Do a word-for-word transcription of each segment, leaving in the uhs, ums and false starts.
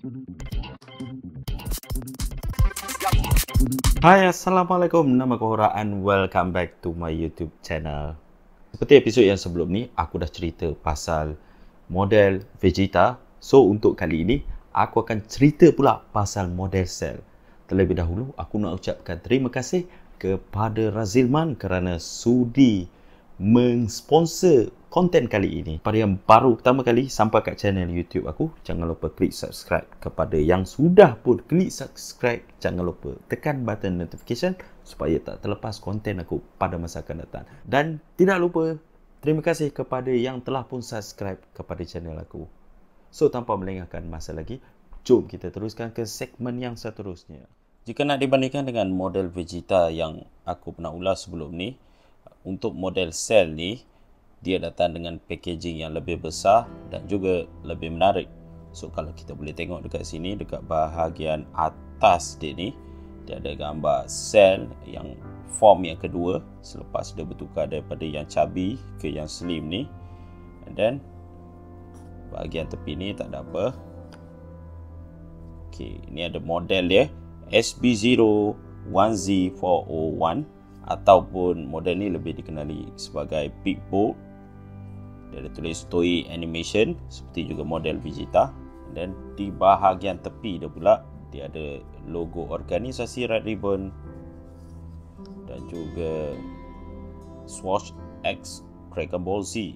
Hai, Assalamualaikum, nama aku Hora and welcome back to my YouTube channel. Seperti episod yang sebelum ni, aku dah cerita pasal model Vegeta. So, untuk kali ini, aku akan cerita pula pasal model Cell. Terlebih dahulu, aku nak ucapkan terima kasih kepada Razilman kerana sudi mensponsor konten kali ini. Pada yang baru pertama kali sampai kat channel YouTube aku, jangan lupa klik subscribe. Kepada yang sudah pun klik subscribe, jangan lupa tekan button notification supaya tak terlepas konten aku pada masa akan datang. Dan tidak lupa, terima kasih kepada yang telah pun subscribe kepada channel aku. So, tanpa melengahkan masa lagi, jom kita teruskan ke segmen yang seterusnya. Jika nak dibandingkan dengan model Vegeta yang aku pernah ulas sebelum ni, untuk model Cell ni, dia datang dengan packaging yang lebih besar dan juga lebih menarik. So, kalau kita boleh tengok dekat sini, dekat bahagian atas dia ni, dia ada gambar Cell yang form yang kedua selepas dia bertukar daripada yang chubby ke yang slim ni. And then, bahagian tepi ni tak ada apa. Okay, ini ada model dia S B zero one Z four oh one, ataupun model ni lebih dikenali sebagai Big Bold. Dia ada tulis Toei Animation seperti juga model Vegeta. Dan di bahagian tepi dia pula, dia ada logo organisasi Red Ribbon dan juga Swatch X Dragon Ball Z.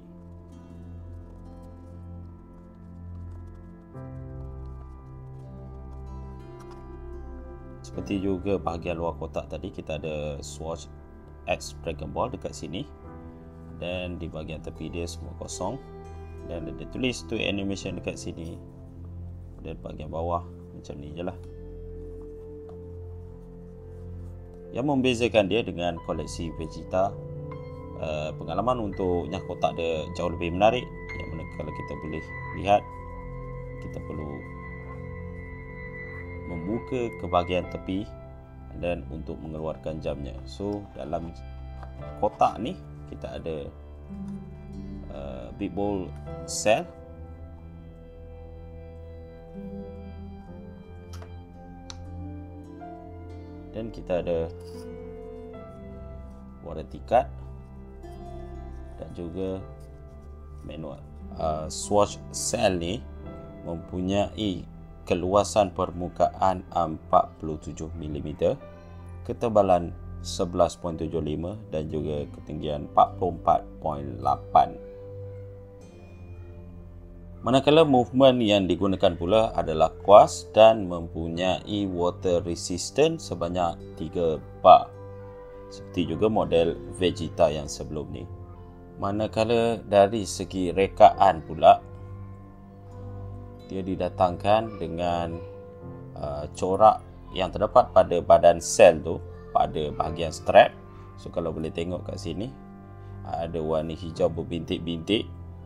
Seperti juga bahagian luar kotak tadi, kita ada Swatch X Dragon Ball dekat sini. Dan di bahagian tepi dia semua kosong. Dan ada tulis Toei Animation dekat sini. Dan bahagian bawah macam ni je lah. Yang membezakan dia dengan koleksi Vegeta, uh, pengalaman untuk nyah kotak dia jauh lebih menarik. Yang mana kalau kita boleh lihat, kita perlu membuka ke bahagian tepi dan untuk mengeluarkan jamnya. So, dalam kotak ni kita ada uh, Big Bold Cell, dan kita ada warranty card dan juga manual. uh, Swatch Cell ni mempunyai keluasan permukaan empat puluh tujuh milimeter, ketebalan sebelas perpuluhan tujuh lima dan juga ketinggian empat puluh empat perpuluhan lapan. Manakala movement yang digunakan pula adalah kuas dan mempunyai water resistant sebanyak tiga bar, seperti juga model Vegeta yang sebelum ni. Manakala dari segi rekaan pula, dia didatangkan dengan uh, corak yang terdapat pada badan Cell tu, pada bahagian strap. So, kalau boleh tengok kat sini, ada warna hijau berbintik-bintik.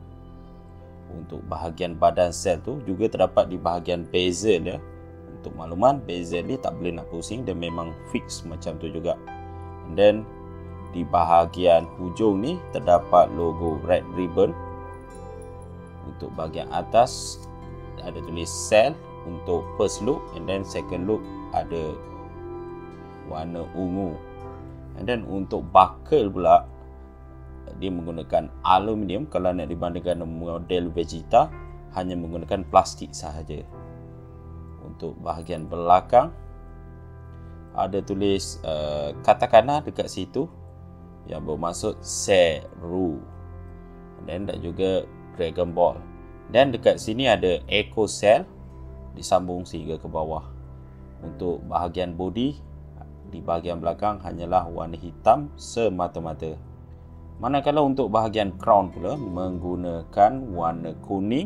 Untuk bahagian badan Cell tu juga terdapat di bahagian bezel dia. Untuk makluman, bezel dia tak boleh nak pusing, dia memang fix macam tu juga. And then di bahagian hujung ni terdapat logo Red Ribbon. Untuk bahagian atas ada tulis Cell untuk first look, and then second look ada warna ungu. And then untuk buckle pula, dia menggunakan aluminium. Kalau nak dibandingkan model Vegeta, hanya menggunakan plastik sahaja. Untuk bahagian belakang ada tulis uh, katakana dekat situ yang bermaksud Seru, dan dan juga Dragon Ball. Dan dekat sini ada Echo Cell disambung sehingga ke bawah. Untuk bahagian body, di bahagian belakang hanyalah warna hitam semata-mata. Manakala untuk bahagian crown pula menggunakan warna kuning,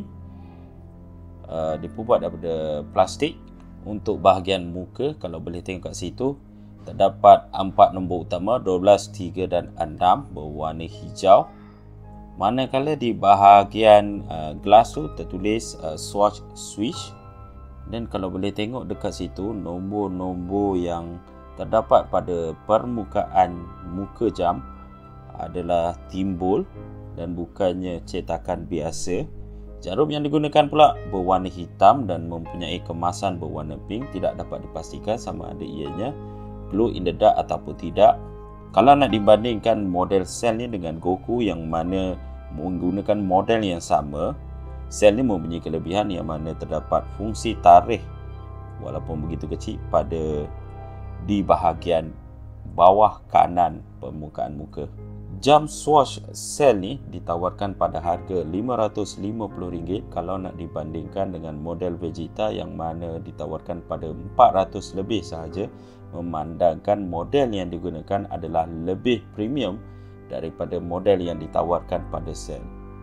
uh, dibuat daripada plastik. Untuk bahagian muka, kalau boleh tengok kat situ, terdapat empat nombor utama, dua belas, tiga dan enam berwarna hijau. Manakala di bahagian uh, glass tu tertulis uh, Swatch Switch. Dan kalau boleh tengok dekat situ, nombor-nombor yang terdapat pada permukaan muka jam adalah timbul dan bukannya cetakan biasa. Jarum yang digunakan pula berwarna hitam dan mempunyai kemasan berwarna pink. Tidak dapat dipastikan sama ada ianya glow in the dark ataupun tidak. Kalau nak dibandingkan model sel ni dengan Goku yang mana menggunakan model yang sama, sel ni mempunyai kelebihan yang mana terdapat fungsi tarikh walaupun begitu kecil pada di bahagian bawah kanan permukaan muka. Jam swatch sel ni ditawarkan pada harga lima ratus lima puluh ringgit kalau nak dibandingkan dengan model Vegeta yang mana ditawarkan pada empat ratus lebih sahaja, memandangkan model yang digunakan adalah lebih premium daripada model yang ditawarkan pada sel.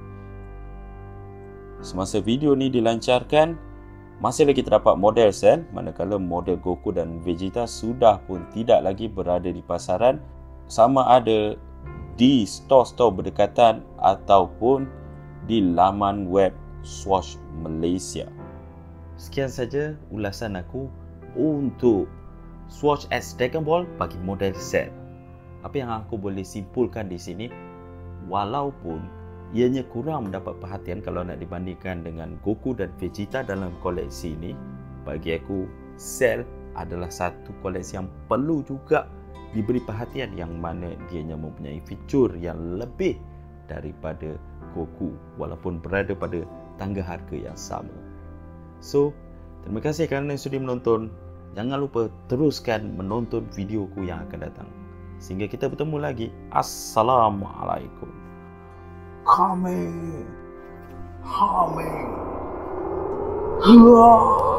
Semasa video ni dilancarkan, masih lagi terdapat model sel, manakala model Goku dan Vegeta sudah pun tidak lagi berada di pasaran, sama ada di store-store berdekatan ataupun di laman web Swatch Malaysia. Sekian saja ulasan aku untuk Swatch X Dragon Ball bagi model sel. Apa yang aku boleh simpulkan di sini, walaupun ianya kurang mendapat perhatian kalau nak dibandingkan dengan Goku dan Vegeta dalam koleksi ini, bagi aku sel adalah satu koleksi yang perlu juga diberi perhatian, yang mana dianya mempunyai fitur yang lebih daripada Goku walaupun berada pada tangga harga yang sama. So, terima kasih kerana sudi menonton. Jangan lupa teruskan menonton videoku yang akan datang. Sehingga kita bertemu lagi. Assalamualaikum. Kami, kami,